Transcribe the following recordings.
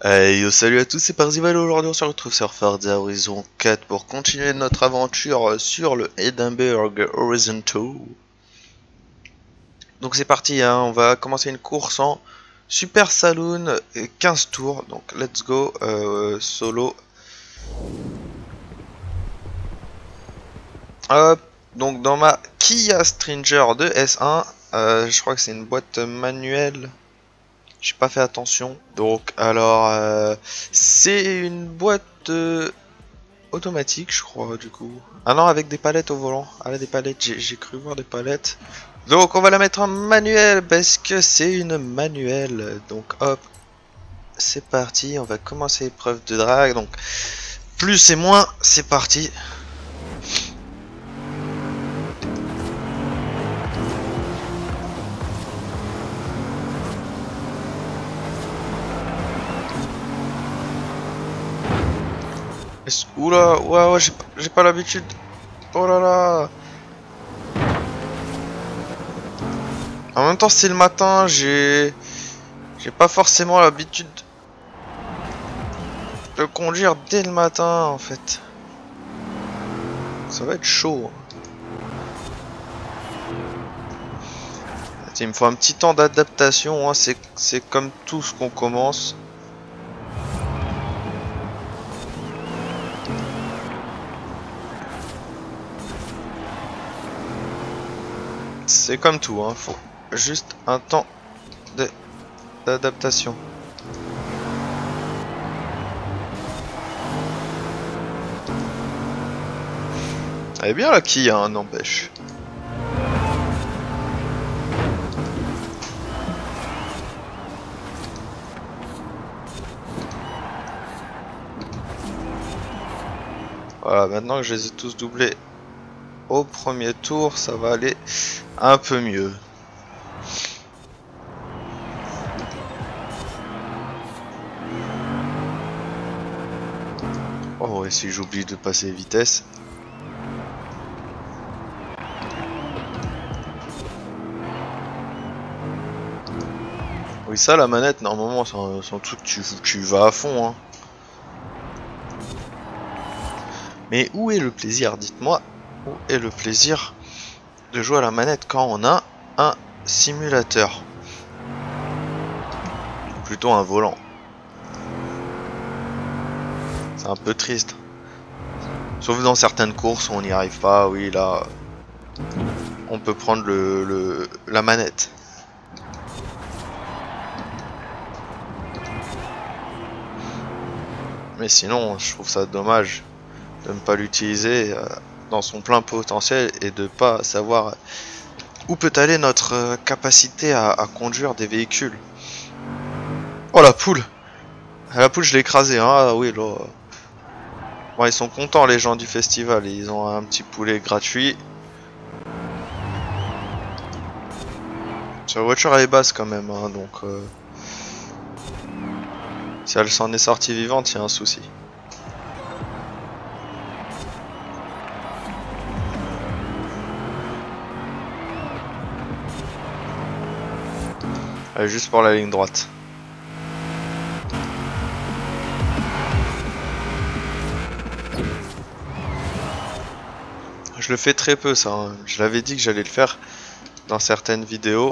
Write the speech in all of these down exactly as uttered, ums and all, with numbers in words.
Hey yo, salut à tous, c'est Parzival. Aujourd'hui on se retrouve sur Forza Horizon quatre pour continuer notre aventure sur le Edinburgh Horizon deux. Donc c'est parti, hein, on va commencer une course en Super Saloon, quinze tours, donc let's go, euh, solo. Hop, donc dans ma Kia Stringer de S un, euh, je crois que c'est une boîte manuelle. J'ai pas fait attention. Donc alors euh, c'est une boîte euh, automatique je crois du coup. Ah non, avec des palettes au volant. Ah là, des palettes, j'ai cru voir des palettes. Donc on va la mettre en manuel parce que c'est une manuelle. Donc hop, c'est parti, on va commencer l'épreuve de drag. Donc plus et moins, c'est parti. Oula, ouais, ouais, j'ai pas l'habitude. Oh là là. En même temps, c'est le matin, j'ai j'ai pas forcément l'habitude de conduire dès le matin en fait. Ça va être chaud. Il me faut un petit temps d'adaptation, hein. C'est comme tout ce qu'on commence. C'est comme tout, hein. Faut juste un temps d'adaptation. Elle est bien la Kia, hein, n'empêche. Voilà, maintenant que je les ai tous doublés au premier tour, ça va aller un peu mieux. Oh, et si j'oublie de passer vitesse. Oui, ça, la manette, normalement, c'est un, un truc que tu, tu vas à fond, hein. Mais où est le plaisir, dites-moi, où est le plaisir de jouer à la manette quand on a un simulateur? Plutôt un volant. C'est un peu triste. Sauf dans certaines courses où on n'y arrive pas, oui, là, on peut prendre le, le, la manette. Mais sinon, je trouve ça dommage de ne pas l'utiliser euh, dans son plein potentiel et de pas savoir où peut aller notre euh, capacité à, à conduire des véhicules. Oh la poule! La poule, je l'ai écrasée, hein. Ah oui, là. Bon, ils sont contents les gens du festival, ils ont un petit poulet gratuit. La voiture elle est basse quand même, hein, donc euh, si elle s'en est sortie vivante, il y a un souci. Allez, juste pour la ligne droite. Je le fais très peu ça, hein. Je l'avais dit que j'allais le faire dans certaines vidéos.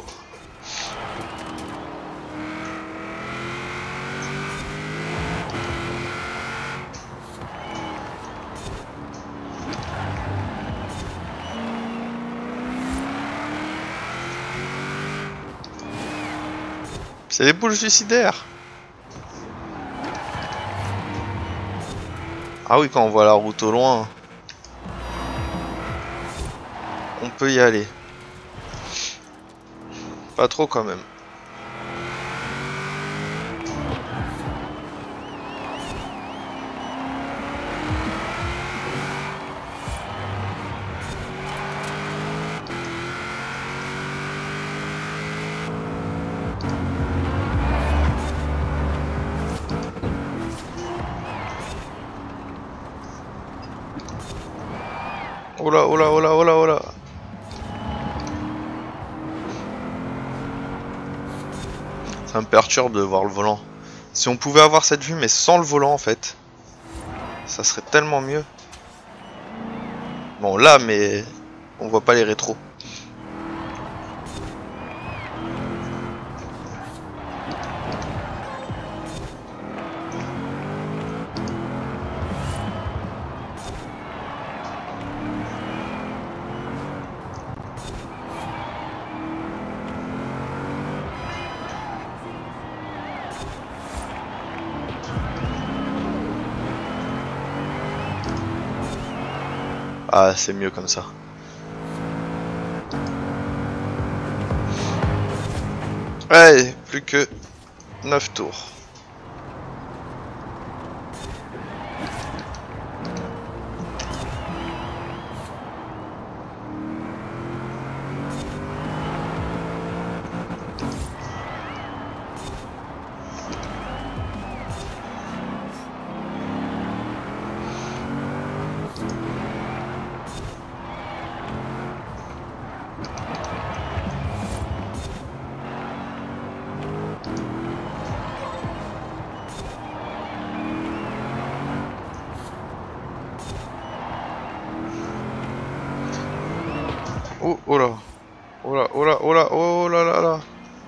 C'est des boules suicidaires. Ah oui, quand on voit la route au loin, on peut y aller. Pas trop quand même. Oh là, oh là, oh là, oh là, oh là. Ça me perturbe de voir le volant Si on pouvait avoir cette vue mais sans le volant en fait, ça serait tellement mieux. Bon là mais on voit pas les rétros. Ah, c'est mieux comme ça. Allez, plus que neuf tours. Oh, oh là, oh là, oh là, oh là, oh là là là.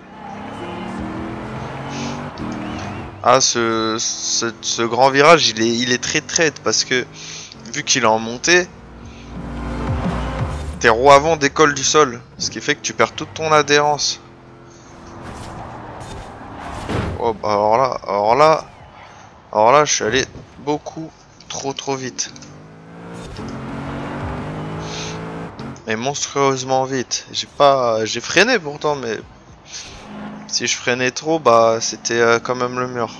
Ah, ce, ce, ce grand virage, il est, il est très traite parce que vu qu'il est en montée, tes roues avant décollent du sol, ce qui fait que tu perds toute ton adhérence. Oh, bah alors là, alors là, alors là, je suis allé beaucoup trop trop vite. Mais monstrueusement vite. J'ai pas, j'ai freiné pourtant, mais si je freinais trop, bah c'était euh, quand même le mur.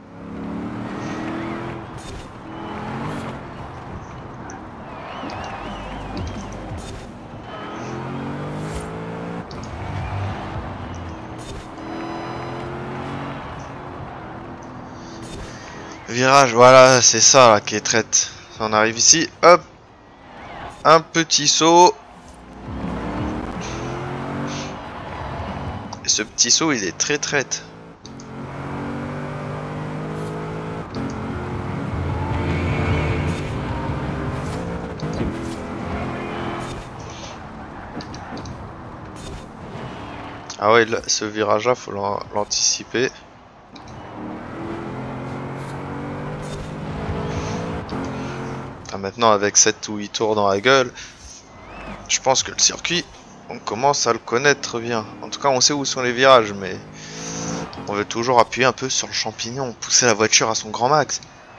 Virage, voilà, c'est ça là qui est traite. On arrive ici, hop, un petit saut. Et ce petit saut, il est très traite. Ah ouais, là, ce virage là, faut l'anticiper. Ah, maintenant avec sept ou huit tours dans la gueule, je pense que le circuit, on commence à le connaître bien. En tout cas, on sait où sont les virages, mais on veut toujours appuyer un peu sur le champignon, pousser la voiture à son grand max.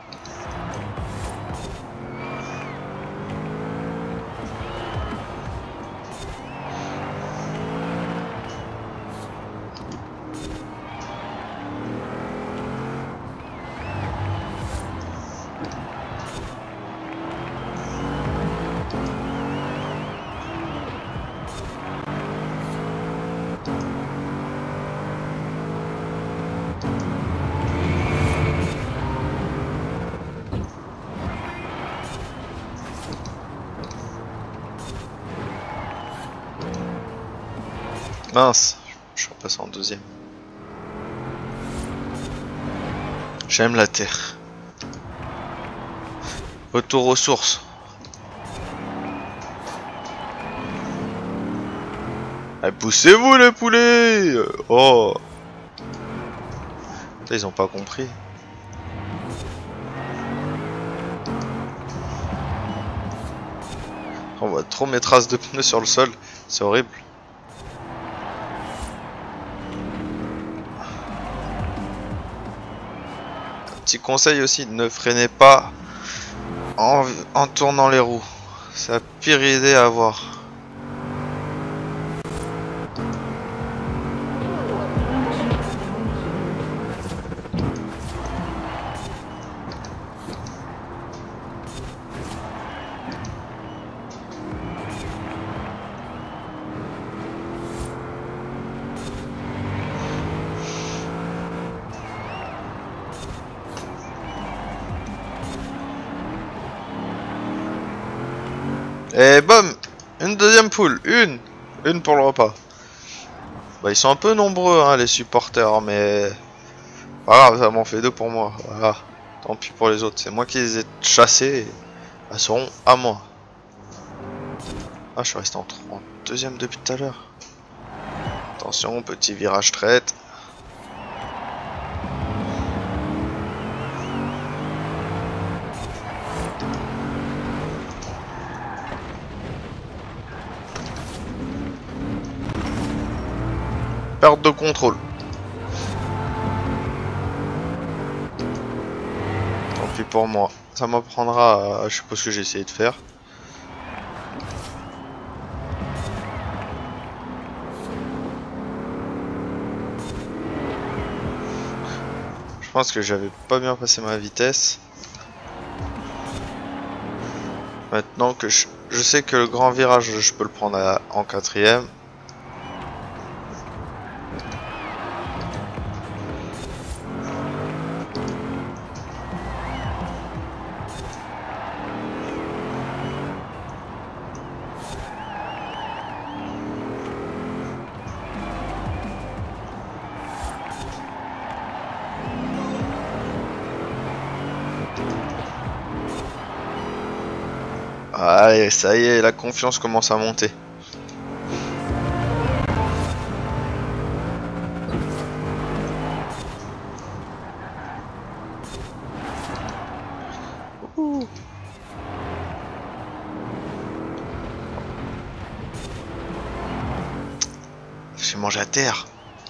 Mince, je suis repassé en deuxième. J'aime la terre. Retour aux sources. Allez, poussez-vous les poulets. Oh. Ils ont pas compris. On voit trop mes traces de pneus sur le sol. C'est horrible. Petit conseil aussi, ne freinez pas en, en tournant les roues. C'est la pire idée à avoir. Et bam, une deuxième poule, une, une pour le repas. Bah ils sont un peu nombreux hein, les supporters, mais Pas grave, ça m'en fait deux pour moi. Voilà. Tant pis pour les autres. C'est moi qui les ai chassés. Et elles seront à moi. Ah, je suis resté en trente-deuxième depuis tout à l'heure. Attention, petit virage traite. Perte de contrôle. Tant pis pour moi. Ça m'apprendra à... Je sais pas ce que j'ai essayé de faire. Je pense que j'avais pas bien passé ma vitesse. Maintenant que je, je sais que le grand virage, je peux le prendre à, en quatrième. Allez, ça y est, la confiance commence à monter. Ouh. J'ai mangé à terre.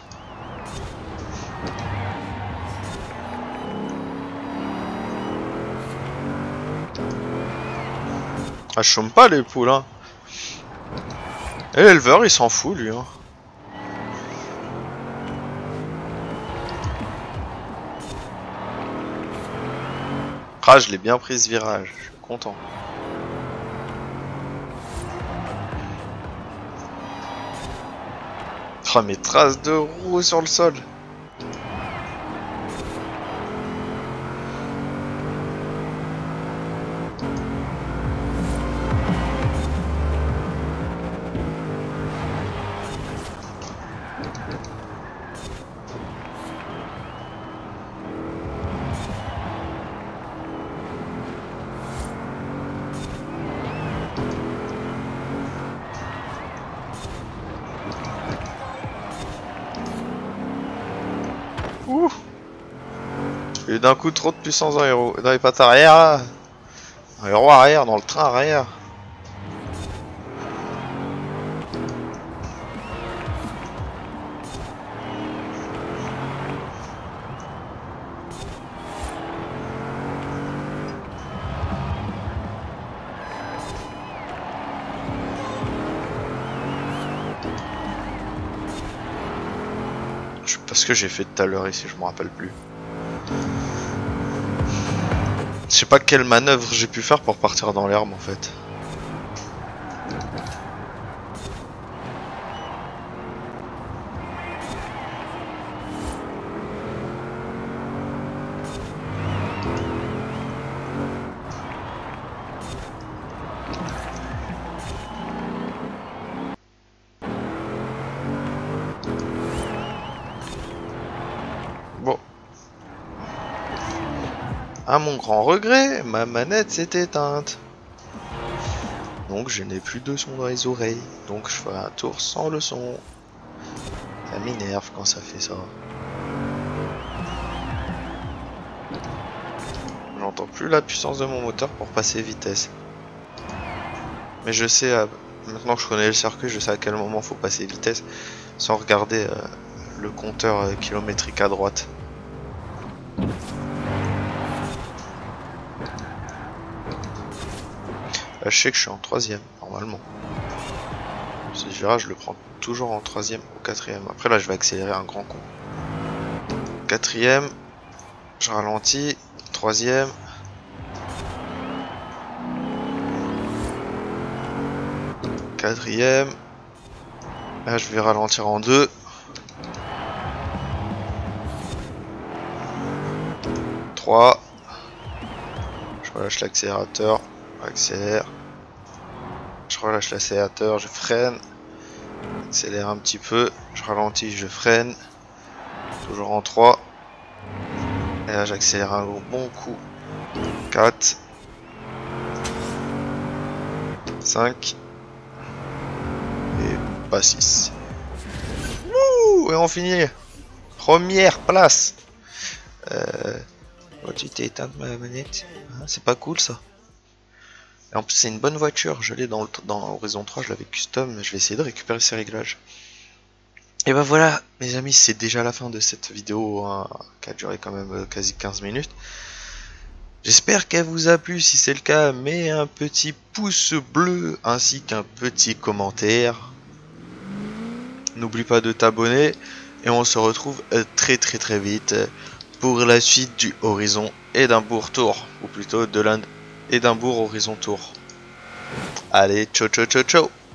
Ah, je chôme pas les poules, hein. Et l'éleveur, il s'en fout, lui, hein. Ah, je l'ai bien pris ce virage, je suis content. Oh, mes traces de roues sur le sol. Ouh. J'ai eu d'un coup trop de puissance dans les roues. Dans les pattes arrière là. Dans les roues arrière, dans le train arrière. Je sais pas ce que j'ai fait tout à l'heure ici, je me rappelle plus. Je sais pas quelle manœuvre j'ai pu faire pour partir dans l'herbe en fait. Bon. À mon grand regret, ma manette s'est éteinte. Donc je n'ai plus de son dans les oreilles. Donc je ferai un tour sans le son. Ça m'énerve quand ça fait ça. J'entends plus la puissance de mon moteur pour passer vitesse. Mais je sais, euh, maintenant que je connais le circuit, je sais à quel moment faut passer vitesse sans regarder euh, le compteur euh, kilométrique à droite. Là, je sais que je suis en troisième, normalement. Ce virage, je le prends toujours en troisième ou quatrième. Après, là, je vais accélérer un grand coup. Quatrième, je ralentis. Troisième. Quatrième. Là, je vais ralentir en deux. Trois. Je relâche l'accélérateur. Accélère. Je relâche l'accélérateur, je freine. Accélère un petit peu. Je ralentis, je freine. Toujours en trois. Et là j'accélère un bon coup. quatre, cinq et pas six. Wouh! Et on finit. Première place. Euh... Oh, tu t'es éteinte ma manette. Ah, c'est pas cool ça. Et en plus c'est une bonne voiture. Je l'ai dans, le, dans Horizon trois, je l'avais custom. Je vais essayer de récupérer ces réglages. Et ben voilà mes amis, c'est déjà la fin de cette vidéo hein, qui a duré quand même euh, quasi quinze minutes. J'espère qu'elle vous a plu. Si c'est le cas, mets un petit pouce bleu ainsi qu'un petit commentaire. N'oublie pas de t'abonner et on se retrouve très très très vite pour la suite du Horizon Édimbourg Tour, ou plutôt de l'Édimbourg Horizon Tour. Allez, ciao ciao ciao ciao.